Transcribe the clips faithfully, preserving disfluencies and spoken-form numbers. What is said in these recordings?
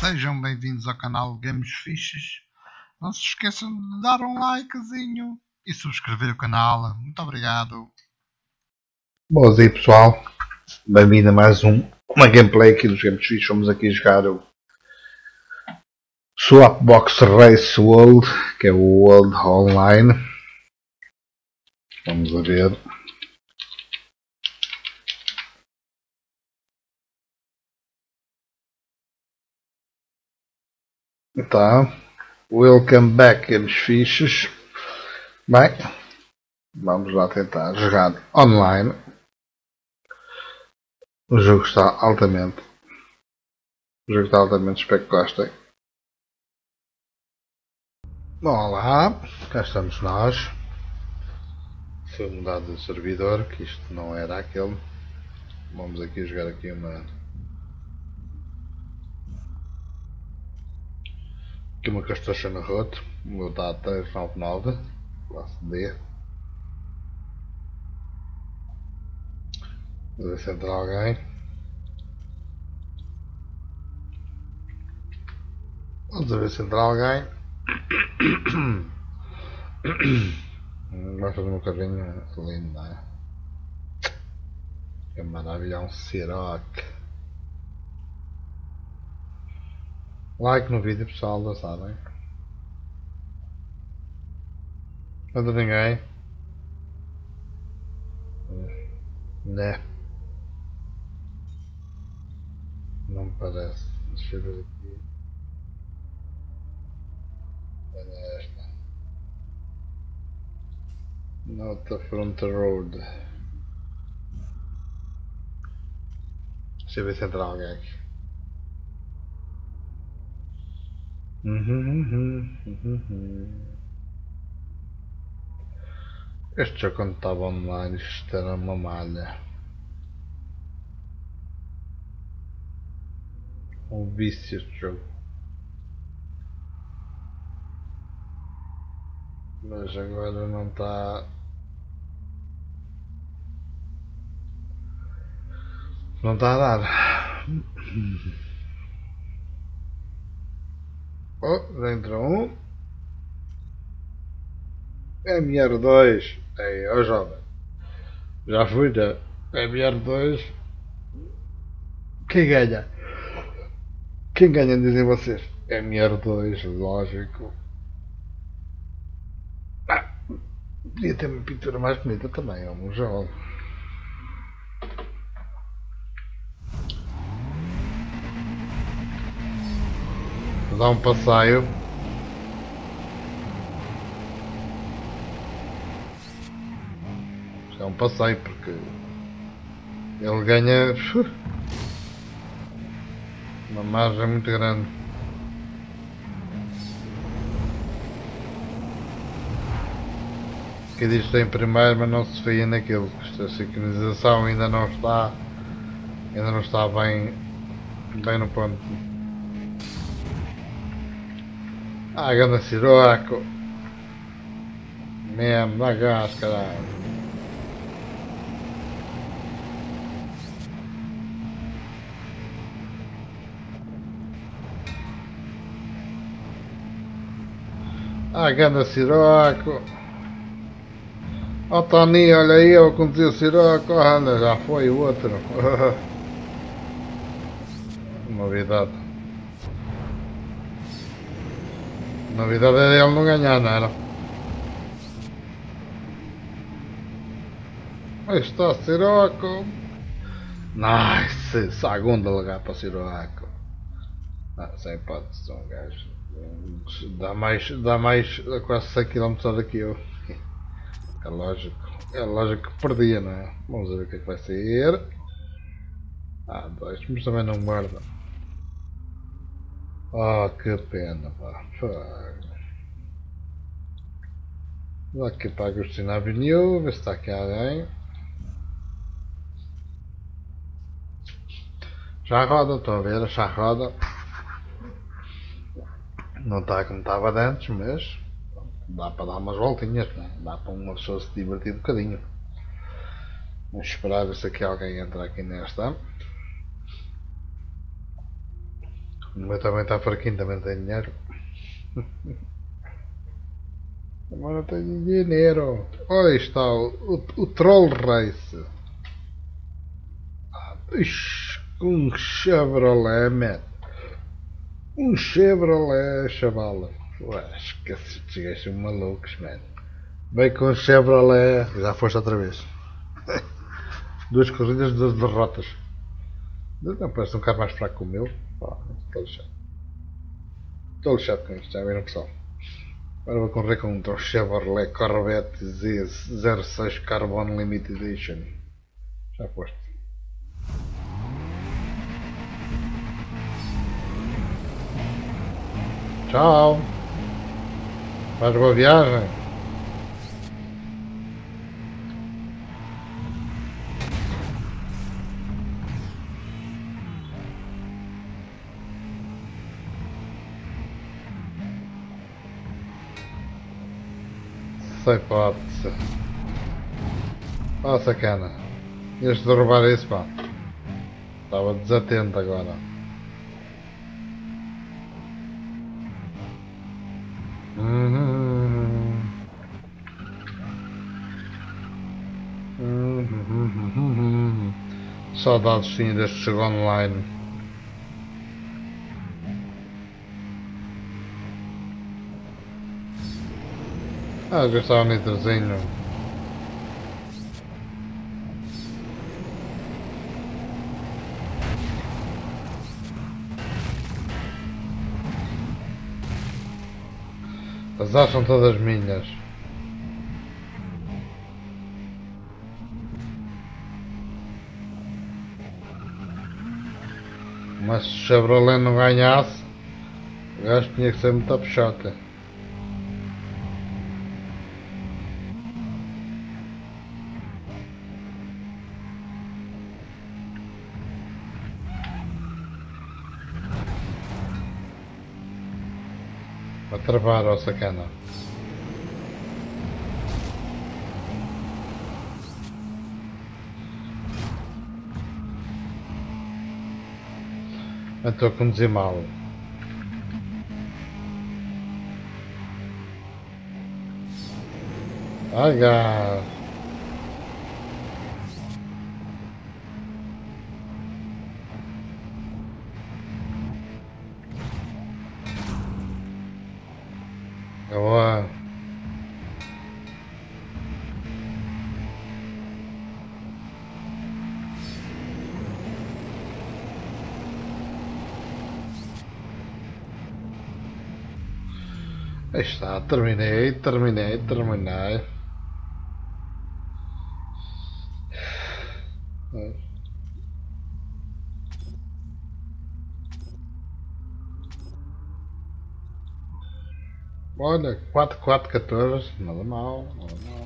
Sejam bem-vindos ao canal Games Fiches. Não se esqueçam de dar um likezinho e subscrever o canal. Muito obrigado. Boas aí, pessoal, bem-vindo a mais um, uma gameplay aqui dos Games Fiches. Vamos aqui jogar o Swapbox Race World, que é o World Online. Vamos a ver. Tá, welcome back, Games Fiches. Bem, vamos lá tentar jogar online. O jogo está altamente, o jogo está altamente, espero que gostem. Bom, lá, cá estamos nós. Foi mudado de servidor, que isto não era aquele. Vamos aqui jogar aqui uma aqui uma Construction Route. O meu está a três nove nove, classe D. Vamos ver se entra alguém. Vamos ver se entra alguém. Vai fazer um carrinho lindo, não é? Que maravilha, é um Ciroc. Like no vídeo, pessoal, já sabem. Não tem ninguém. Né? Não me parece. Deixa eu ver aqui. Olha esta. Not the front road. Deixa eu ver se entra alguém aqui. Este jogo, quando estava online, isto era uma malha. Um vício este jogo. Mas agora não está. Não está a dar. Oh, já entrou um. M R dois. Ei, ó jovem. Já fui, já. M R dois. Quem ganha? Quem ganha, dizem vocês? M R dois, lógico. Ah, podia ter uma pintura mais bonita também, é um jogo. Vou dar um passeio. É um passeio porque ele ganha uma margem muito grande. Que diz que tem primeiro, mas não se fia naquilo. Esta sincronização ainda não está ainda não está bem bem no ponto. Ah, ganda Siroco. Mesmo, dá gás, caralho. Ah, ganda Siroco. Ó, oh, Tony, olha aí, eu conduzi o Siroco. Olha, já foi o outro. Novidade. Novidade é ele não ganhar, não era? Aí está Siroco. Nice! Segunda lugar para Siroco. Ah, sem hipótese, um gajo. Dá mais, dá mais quase cem quilómetros daqui eu. É lógico, é lógico que perdia, não é? Vamos ver o que é que vai sair. Ah, dois, mas também não guarda. Oh, que pena, pá. Vou aqui para Agostinho Avenue, ver se está aqui alguém. Já roda, estão a ver, já roda. Não está como estava antes, mas dá para dar umas voltinhas, né? Dá para uma pessoa se divertir um bocadinho. Vamos esperar ver se aqui alguém entra aqui nesta. O meu também está fraquinho, também não tem dinheiro. Também não tenho dinheiro. Olha, está o, o, o Troll Race. Ixi, um Chevrolet, man. Um Chevrolet, chavala. Ué, esquece, estes gajos são malucos, man. Vem com um Chevrolet. Já foste outra vez. Duas corridas, duas derrotas. Não, parece um carro mais fraco que o meu. Pá, estou lixado. Estou lixado com isto, já viram pessoal. Agora vou correr com um Chevrolet Corvette Z zero seis Carbon Limited Edition. Já foste. Tchau. Faz boa viagem. Sem hipótese. Ó oh, sacana. Ias derrubar isso, pá. Estava desatento agora. Uhum. Uhum. Saudades sim deste jogo online. Ah, gostava um nitrozinho. As as são todas minhas. Mas se o Chevrolet não ganhasse, o gajo tinha que ser muito puxota. A travar, ó sacana. Eu estou a conduzir mal. Ai, gás. Boa. Aí está, terminei, terminei, terminei. Olha, quatro quatro catorze, nada mal, nada mal.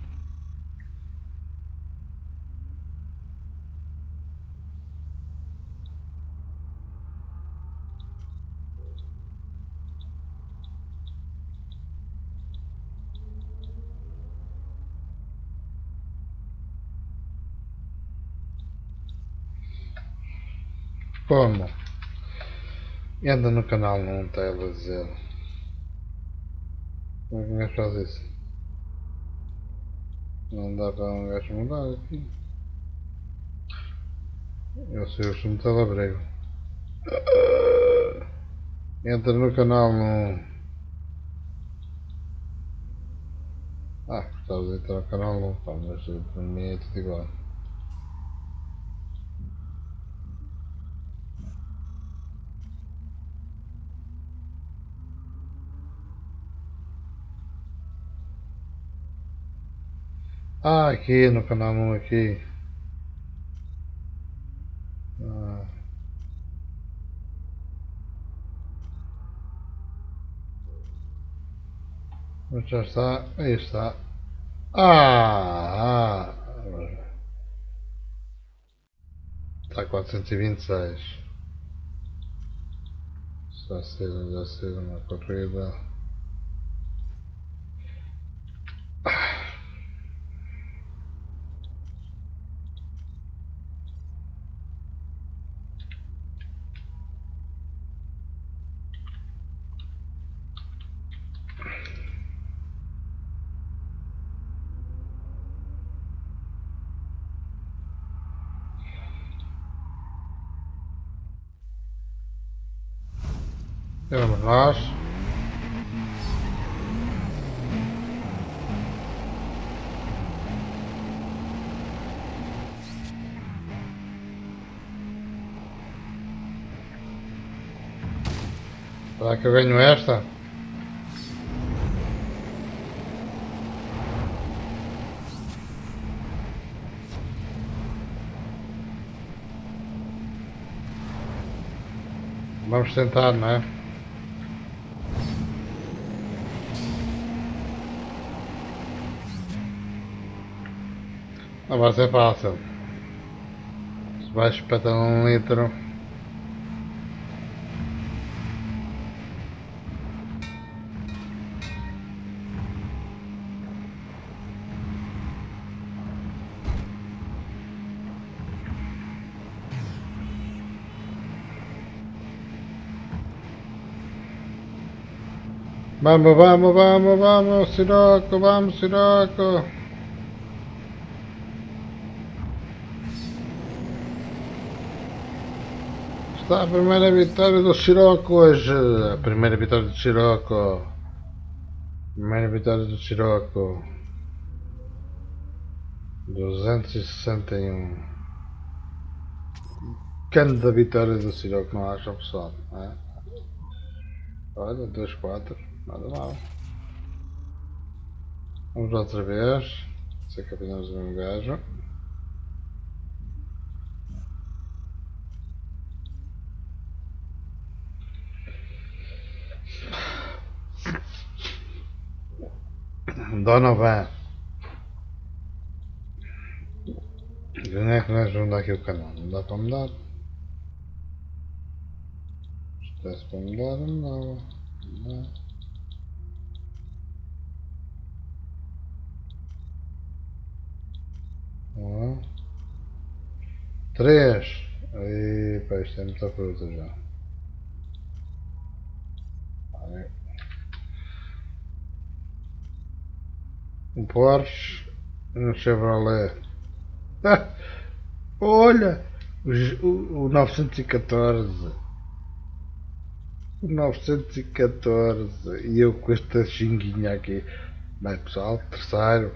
Como? Entra no canal, não está a dizer. Como é que um gajo faz isso? Não dá para um gajo mudar aqui. Eu sei, eu sou um telebrego. Entra no canal no. Ah, estavas a entrar no canal não, pá, mas para mim é tudo igual. Ah, aqui no canal um aqui. Ah. Mas já está, aí está. Ah, ah. Está quatrocentos e vinte e seis. Está a ser, já ser uma corrida. Éramos nós. Será que eu ganho esta? Vamos tentar, não é? Não vai ser fácil. Se vais espetar um litro. Vamos, vamos, vamos, vamos, Sirocco, vamos, Sirocco. Está a primeira vitória do Sirocco hoje. A primeira vitória do Sirocco. Primeira vitória do Sirocco. duzentos e sessenta e um. Canto da vitória do Sirocco, não acha, pessoal? É? Olha, dois quatro. Nada mal. Vamos outra vez. Se é que apanhamos o mesmo gajo. Donovan. Onde é que nós vamos mudar aqui o canal? Não dá para mudar. Se desse para mudar, não dava. Não dá. Um. Três. Aí, pá, isto é muita fruta já. Aí. Um Porsche. Um Chevrolet. Ah, olha! O, o, o novecentos e catorze. O novecentos e catorze. E eu com esta xinguinha aqui. Bem, pessoal, terceiro.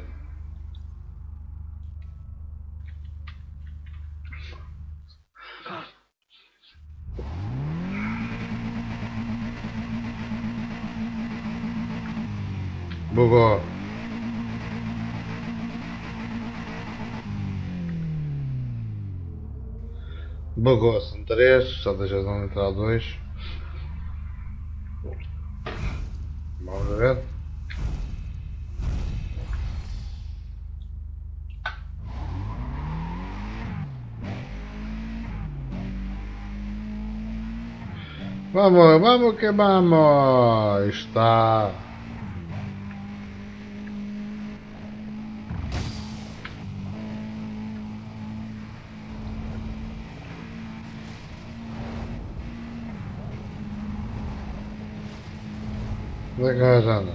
Bugou. Bugou, são três, só deixa de não entrar dois. Vamos ver. Vamos, vamos que vamos! Está. Onde é que nós anda?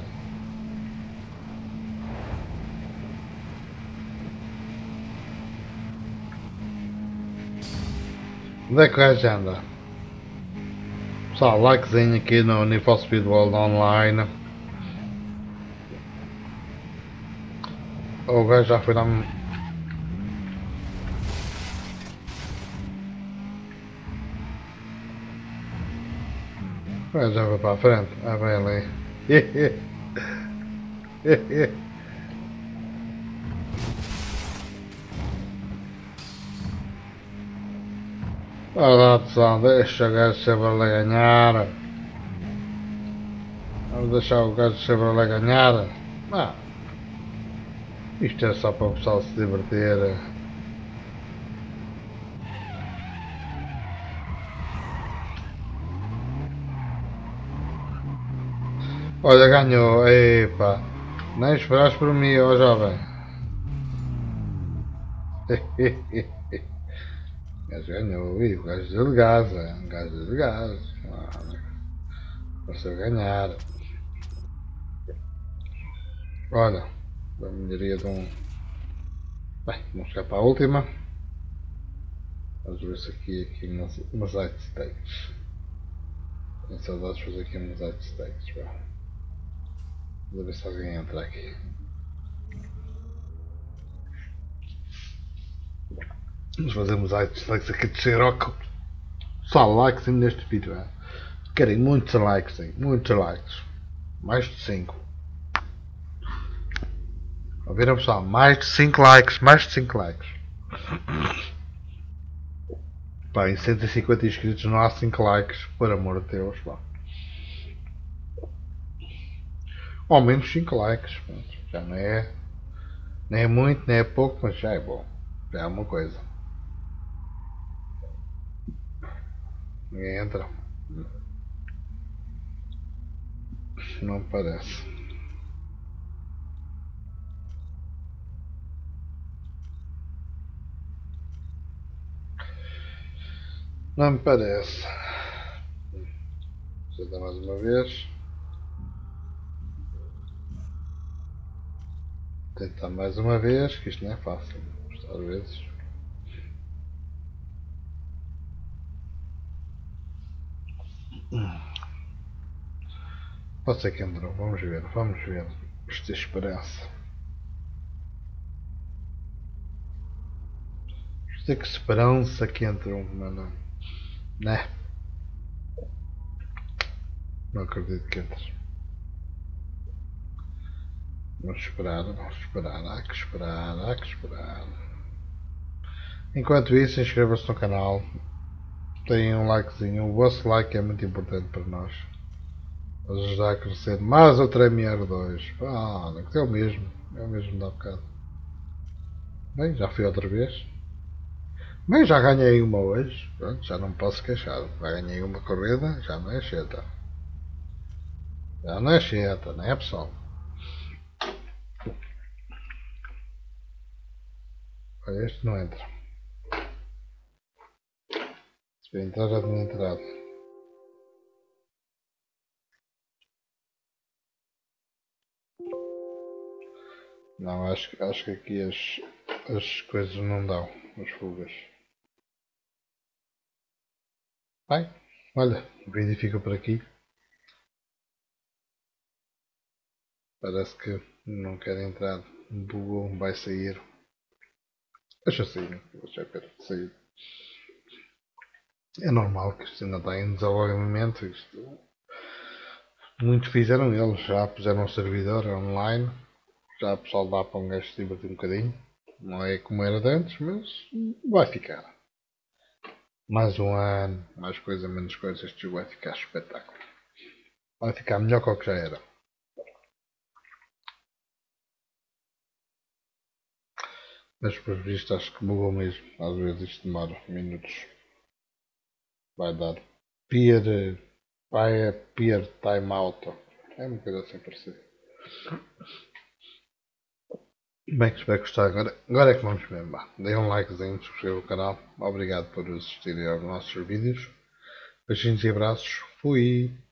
Onde é que o gajo anda? Pessoal, likezinho aqui no Need for Speed World Online. O gajo já foi dar. O gajo já foi para a frente. Ah, bem ali. Olha lá, pessoal, deixa o gajo Chevrolet ganhar. Vamos deixar o gajo Chevrolet ganhar. Ah, isto é só para o pessoal se divertir. Olha, ganhou. Epa, nem esperaste por mim, ó jovem. O gajo ganhou, e o gajo deu de gás, é um gajo deu de gás. Pareceu ganhar. Olha, a melhoria de um. Bem, vamos chegar para a última. Vamos ver se aqui, aqui umas, umas light stages. Tenho saudades de fazer aqui uns outtakes, pá. Vamos ver se alguém entra aqui. Vamos fazer uns outtakes aqui de Xerox. Só likes neste vídeo, é? Querem muitos likes, hein? Muitos likes. Mais de cinco. Ouviram, pessoal? Mais de cinco likes. Mais de cinco likes. Pá, em cento e cinquenta inscritos não há cinco likes. Por amor de Deus, pá. Ao menos cinco likes. Já não é. Nem é muito, nem é pouco, mas já é bom. Já é uma coisa. Ninguém entra. Não me parece. Não me parece. Vou tentar mais uma vez. Tentar mais uma vez, que isto não é fácil. Às vezes. Pode ser que entrou. Vamos ver. Vamos ver. Vamos ter esperança. Vamos ter que esperança que entrou, mano. Né? Não acredito que entre. Vamos esperar, vamos esperar, há que esperar, há que esperar. Enquanto isso, inscreva-se no canal. Deem um likezinho. O vosso like é muito importante para nós. Para ajudar a crescer mais outra M R dois. Ah, é o mesmo. É o mesmo da bocado. Bem, já fui outra vez. Bem, já ganhei uma hoje. Pronto, já não me posso queixar. Já ganhei uma corrida, já não é cheta. Já não é cheta, não é, pessoal? Olha, este não entra. Se entrar, já tinha entrado. Não, acho, acho que aqui as, as coisas não dão, as fugas. Bem, olha, o vídeo fica por aqui. Parece que não quer entrar. Bugou, vai sair. Deixa sair, deixa ver sair. É normal que isto ainda está em desenvolvimento. Isto... Muitos fizeram eles, já puseram um servidor online. Já o pessoal dá para um gajo se divertir um bocadinho. Não é como era de antes, mas vai ficar. Mais um ano, mais coisa, menos coisa, este jogo vai ficar espetáculo. Vai ficar melhor que o que já era. Mas por visto acho que bugou mesmo. Às vezes isto demora minutos. Vai dar peer, vai peer timeout. É uma coisa assim parecida. Bem, espero que gostar. Agora, agora é que vamos ver. Deem um likezinho, subscrevam o canal. Obrigado por assistirem aos nossos vídeos. Beijinhos e abraços. Fui!